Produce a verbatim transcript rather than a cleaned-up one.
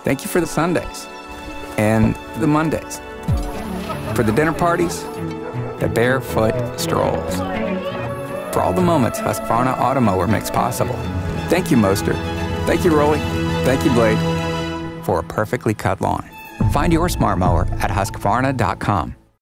Thank you for the Sundays and the Mondays. For the dinner parties, the barefoot strolls. For all the moments Husqvarna Automower makes possible. Thank you, Moster. Thank you, Rolly. Thank you, Blade, for a perfectly cut lawn. Find your smart mower at Husqvarna dot com.